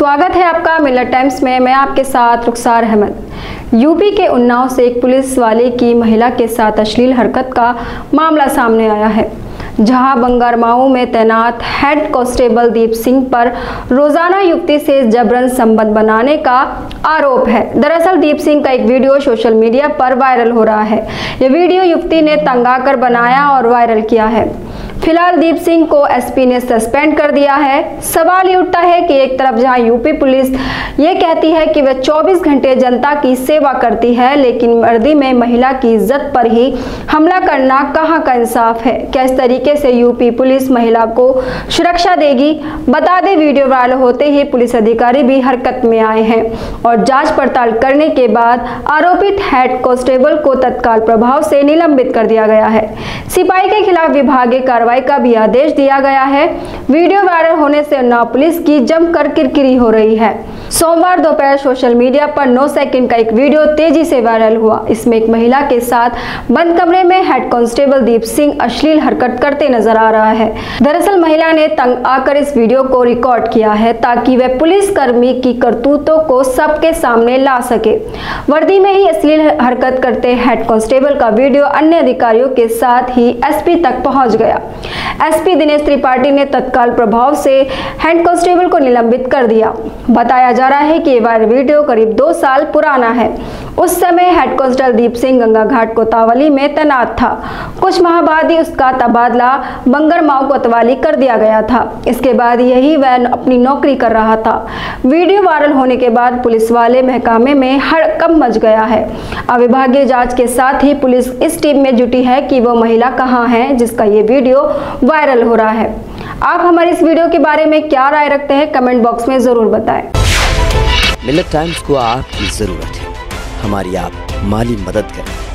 स्वागत है आपका मिलत टाइम्स में। मैं आपके साथ रुखसार अहमद। यूपी के उन्नाव से एक पुलिस वाले की महिला के साथ अश्लील हरकत का मामला सामने आया है, जहां बंगारमाऊ में तैनात हेड कांस्टेबल दीप सिंह पर रोजाना युवती से जबरन संबंध बनाने का आरोप है। दरअसल दीप सिंह का एक वीडियो सोशल मीडिया पर वायरल हो रहा है। यह वीडियो युवती ने तंगाकर बनाया और वायरल किया है। फिलहाल दीप सिंह को एसपी ने सस्पेंड कर दिया है। सवाल ये उठता है कि एक तरफ जहां यूपी पुलिस ये कहती है कि वह 24 घंटे जनता की सेवा करती है, लेकिन वर्दी में महिला की इज्जत पर ही हमला करना कहां का इंसाफ है। क्या इस तरीके से यूपी पुलिस महिला को सुरक्षा देगी? बता दें, वीडियो वायरल होते ही पुलिस अधिकारी भी हरकत में आए हैं और जांच पड़ताल करने के बाद आरोपित हेड कांस्टेबल को तत्काल प्रभाव से निलंबित कर दिया गया है। सिपाही के खिलाफ विभागीय कार्रवाई का भी आदेश दिया गया है। वीडियो वायरल होने से उन्नाव पुलिस की जमकर किरकिरी हो रही है। सोमवार दोपहर सोशल मीडिया पर 9 सेकंड का एक वीडियो तेजी से वायरल हुआ। इसमें एक महिला के साथ बंद कमरे में हेड कांस्टेबल दीप सिंह अश्लील हरकत करते नजर आ रहा है। दरअसल महिला ने तंग आकर इस वीडियो को रिकॉर्ड किया है ताकि वह पुलिसकर्मी की करतूतों को सबके सामने ला सके। वर्दी में ही अश्लील हरकत करते हेड कांस्टेबल का वीडियो अन्य अधिकारियों के साथ ही एसपी तक पहुंच गया। एसपी दिनेश त्रिपाठी ने तत्काल प्रभाव से हेड कांस्टेबल को निलंबित कर दिया। बताया जा रहा है कि ये वायरल वीडियो करीब 2 साल पुराना है। उस समय हेड कांस्टेबल दीप सिंह गंगा घाट कोतवाली में तैनात था। कुछ माह बाद ही उसका तबादला बंगारमाऊ कोतवाली कर दिया गया था। इसके बाद यही वह अपनी नौकरी कर रहा था। वीडियो वायरल होने के बाद पुलिस वाले महकमे में हड़कंप मच गया है। अब विभागीय जांच के साथ ही पुलिस इस टीम में जुटी है कि वो महिला कहां है जिसका ये वीडियो वायरल हो रहा है। आप हमारे इस वीडियो के बारे में क्या राय रखते हैं, कमेंट बॉक्स में जरूर बताएं। मिलत टाइम्स को आपकी जरूरत है, हमारी आप माली मदद करें।